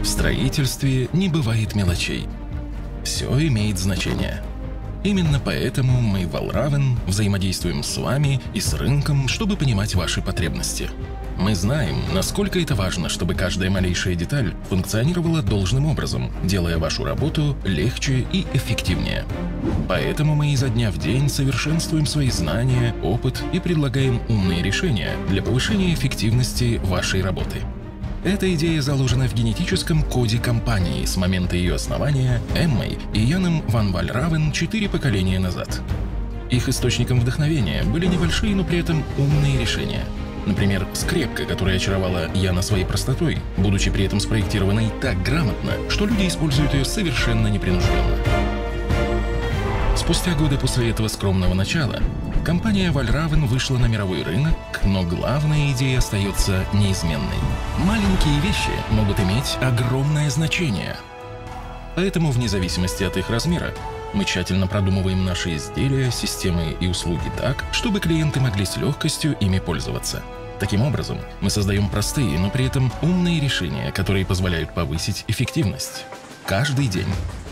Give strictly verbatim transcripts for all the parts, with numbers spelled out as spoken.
В строительстве не бывает мелочей. Все имеет значение. Именно поэтому мы в Valraven взаимодействуем с вами и с рынком, чтобы понимать ваши потребности. Мы знаем, насколько это важно, чтобы каждая малейшая деталь функционировала должным образом, делая вашу работу легче и эффективнее. Поэтому мы изо дня в день совершенствуем свои знания, опыт и предлагаем умные решения для повышения эффективности вашей работы. Эта идея заложена в генетическом коде компании с момента ее основания Эммой и Яном ван Valraven четыре поколения назад. Их источником вдохновения были небольшие, но при этом умные решения. Например, скрепка, которая очаровала Яна своей простотой, будучи при этом спроектированной так грамотно, что люди используют ее совершенно непринужденно. Спустя годы после этого скромного начала, компания Valraven вышла на мировой рынок, но главная идея остается неизменной. Маленькие вещи могут иметь огромное значение. Поэтому, вне зависимости от их размера, мы тщательно продумываем наши изделия, системы и услуги так, чтобы клиенты могли с легкостью ими пользоваться. Таким образом, мы создаем простые, но при этом умные решения, которые позволяют повысить эффективность. Каждый день.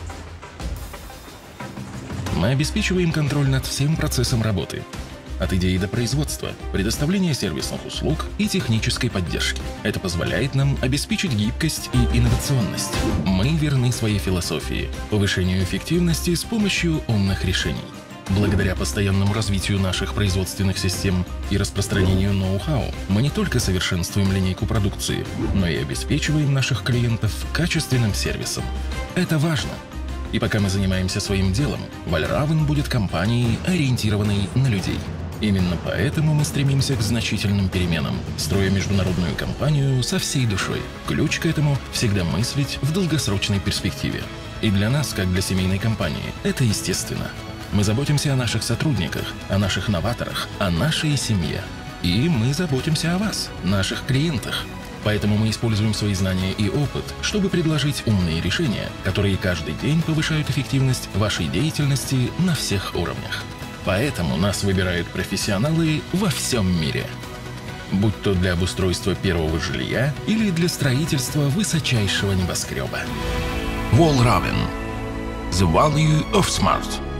Мы обеспечиваем контроль над всем процессом работы. От идеи до производства, предоставления сервисных услуг и технической поддержки. Это позволяет нам обеспечить гибкость и инновационность. Мы верны своей философии – повышению эффективности с помощью умных решений. Благодаря постоянному развитию наших производственных систем и распространению ноу-хау, мы не только совершенствуем линейку продукции, но и обеспечиваем наших клиентов качественным сервисом. Это важно. И пока мы занимаемся своим делом, Valraven будет компанией, ориентированной на людей. Именно поэтому мы стремимся к значительным переменам, строя международную компанию со всей душой. Ключ к этому – всегда мыслить в долгосрочной перспективе. И для нас, как для семейной компании, это естественно. Мы заботимся о наших сотрудниках, о наших новаторах, о нашей семье. И мы заботимся о вас, наших клиентах. Поэтому мы используем свои знания и опыт, чтобы предложить умные решения, которые каждый день повышают эффективность вашей деятельности на всех уровнях. Поэтому нас выбирают профессионалы во всем мире. Будь то для обустройства первого жилья или для строительства высочайшего небоскреба. Valraven. The value of smart.